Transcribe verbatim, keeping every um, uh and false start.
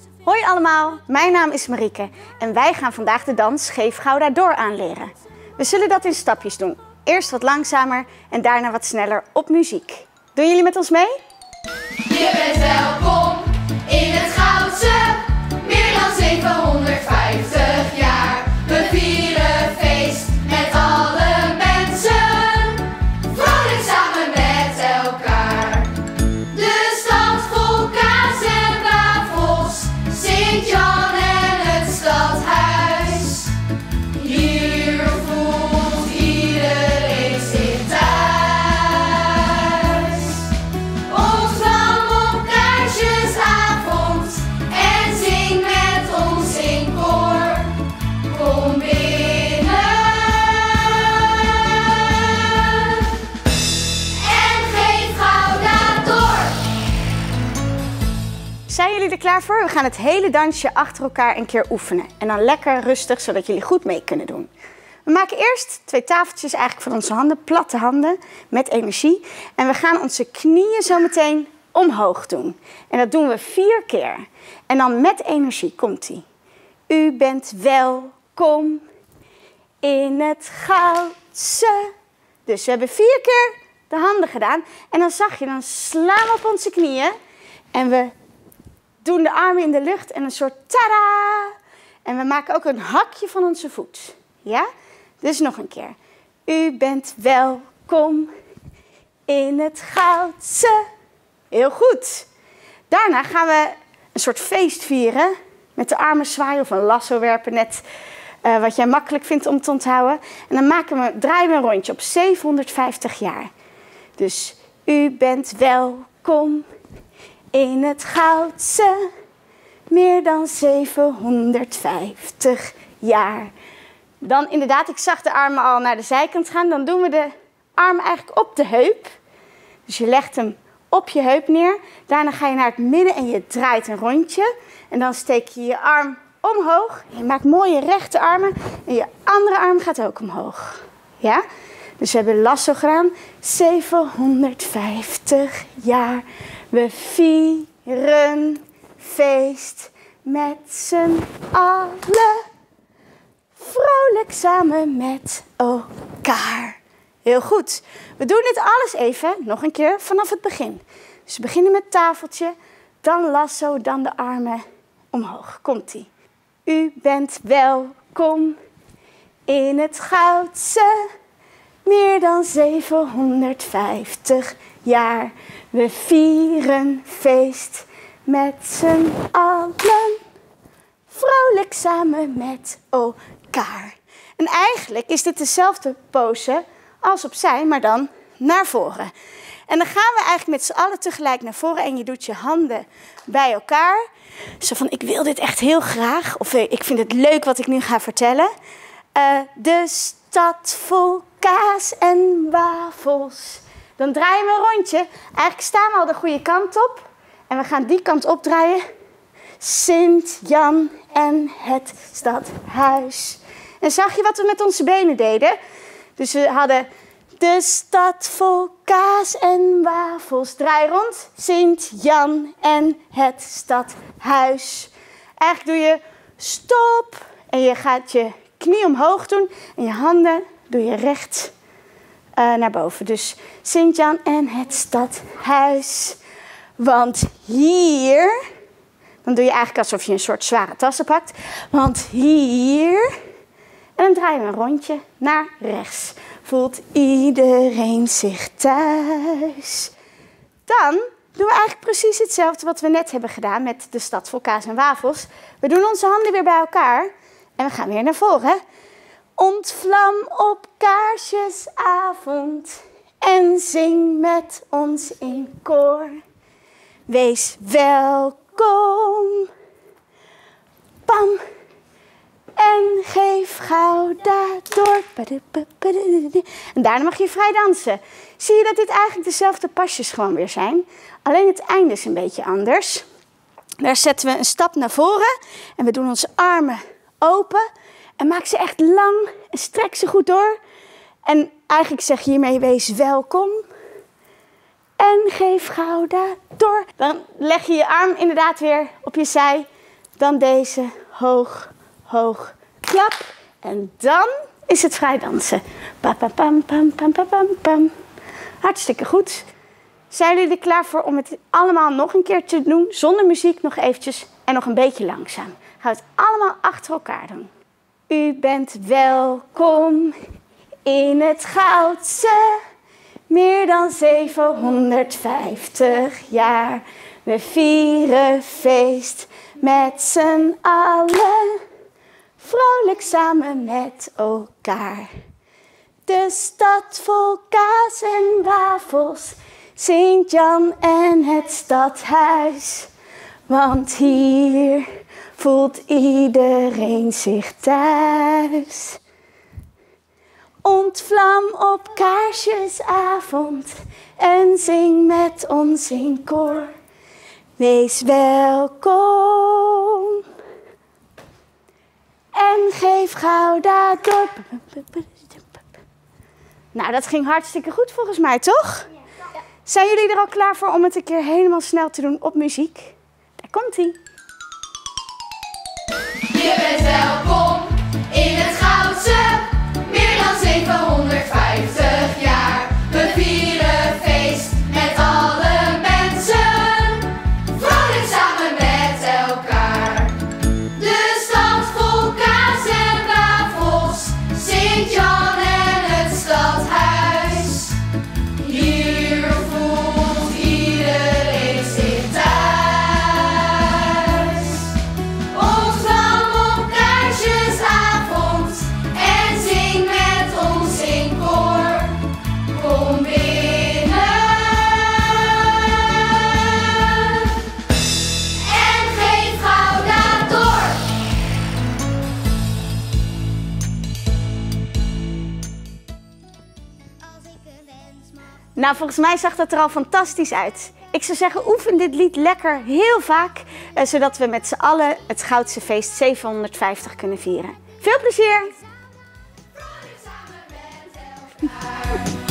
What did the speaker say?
Hoi allemaal, mijn naam is Marieke en wij gaan vandaag de dans Geef Gouda Door aanleren. We zullen dat in stapjes doen. Eerst wat langzamer en daarna wat sneller op muziek. Doen jullie met ons mee? Je bent welkom in het Goudse, meer dan zevenhonderdvijftig jaar. We vieren feest met alle mensen, vrolijk samen met elkaar. De stad vol kaas en wafels, Sint-Jan en het stadhuis. Hier voelt iedereen zich thuis. Ontvlam op kaarsjesavond en zing met ons in koor. Kom binnen en geef Gouda door. Zijn jullie er klaar voor? We gaan het hele dansje achter elkaar een keer oefenen. En dan lekker rustig, zodat jullie goed mee kunnen doen. We maken eerst twee tafeltjes eigenlijk van onze handen, platte handen, met energie. En we gaan onze knieën zo meteen omhoog doen. En dat doen we vier keer. En dan met energie, komt-ie. U bent welkom in het Goudse. Dus we hebben vier keer de handen gedaan. En dan zag je, dan slaan we op onze knieën. En we doen de armen in de lucht en een soort tada. En we maken ook een hakje van onze voet. Ja? Dus nog een keer. U bent welkom in het Goudse. Heel goed. Daarna gaan we een soort feest vieren. Met de armen zwaaien of een lasso werpen. Net uh, wat jij makkelijk vindt om te onthouden. En dan maken we, draaien we een rondje op zevenhonderdvijftig jaar. Dus u bent welkom in het Goudse. Meer dan zevenhonderdvijftig jaar. Dan inderdaad, ik zag de armen al naar de zijkant gaan. Dan doen we de arm eigenlijk op de heup. Dus je legt hem op je heup neer. Daarna ga je naar het midden en je draait een rondje. En dan steek je je arm omhoog. Je maakt mooie rechte armen. En je andere arm gaat ook omhoog. Ja? Dus we hebben lasso gedaan. zevenhonderdvijftig jaar. We vieren feest met z'n allen. Vrolijk samen met elkaar. Heel goed. We doen dit alles even, nog een keer, vanaf het begin. Dus we beginnen met tafeltje, dan lasso, dan de armen omhoog. Komt-ie. U bent welkom in het Goudse. Meer dan zevenhonderdvijftig jaar. We vieren feest met z'n allen. Vrolijk samen met elkaar. En eigenlijk is dit dezelfde pose als opzij, maar dan naar voren. En dan gaan we eigenlijk met z'n allen tegelijk naar voren. En je doet je handen bij elkaar. Zo van, ik wil dit echt heel graag. Of ik vind het leuk wat ik nu ga vertellen. Uh, de stad vol kaas en wafels. Dan draaien we een rondje. Eigenlijk staan we al de goede kant op. En we gaan die kant opdraaien. Sint-Jan en het stadhuis. En zag je wat we met onze benen deden? Dus we hadden de stad vol kaas en wafels. Draai rond. Sint-Jan en het stadhuis. Eigenlijk doe je stop. En je gaat je knie omhoog doen. En je handen doe je recht uh, naar boven. Dus Sint-Jan en het stadhuis. Want hier, dan doe je eigenlijk alsof je een soort zware tassen pakt. Want hier, en dan draaien we een rondje naar rechts. Voelt iedereen zich thuis. Dan doen we eigenlijk precies hetzelfde wat we net hebben gedaan met de stad vol kaas en wafels. We doen onze handen weer bij elkaar en we gaan weer naar voren. Ontvlam op kaarsjesavond en zing met ons in koor. Wees welkom, pam, en geef Gouda door. En daarna mag je vrij dansen. Zie je dat dit eigenlijk dezelfde pasjes gewoon weer zijn? Alleen het einde is een beetje anders. Daar zetten we een stap naar voren en we doen onze armen open. En maak ze echt lang en strek ze goed door. En eigenlijk zeg je hiermee, wees welkom. En geef Gouda door. Dan leg je je arm inderdaad weer op je zij. Dan deze. Hoog, hoog, klap. En dan is het vrij dansen. Pam, pam, pam, pam, pam, pam, pam, pam. Hartstikke goed. Zijn jullie er klaar voor om het allemaal nog een keer te doen? Zonder muziek nog eventjes en nog een beetje langzaam. Gaan we het allemaal achter elkaar doen. U bent welkom in het Goudse. Meer dan zevenhonderdvijftig jaar. We vieren feest met z'n allen. Vrolijk samen met elkaar. De stad vol kaas en wafels. Sint-Jan en het stadhuis. Want hier voelt iedereen zich thuis. Ontvlam op kaarsjesavond en zing met ons in koor. Wees welkom en geef Gouda door. Nou, dat ging hartstikke goed volgens mij, toch? Ja. Zijn jullie er al klaar voor om het een keer helemaal snel te doen op muziek? Daar komt-ie. Je bent welkom in het Goudse, meer dan zevenhonderdvijftig jaar. We vieren feest met alle mensen, vrolijk samen met elkaar. De stad vol kaas en wafels, Sint-Jan en het stadhuis. Hier voelt iedereen zich thuis. Ontvlam op kaarsjesavond en zing met ons in koor. Kom binnen en geef Gouda door. Nou, volgens mij zag dat er al fantastisch uit. Ik zou zeggen, oefen dit lied lekker heel vaak, eh, zodat we met z'n allen het Goudse feest zevenhonderdvijftig kunnen vieren. Veel plezier! Vrolijk samen met elkaar.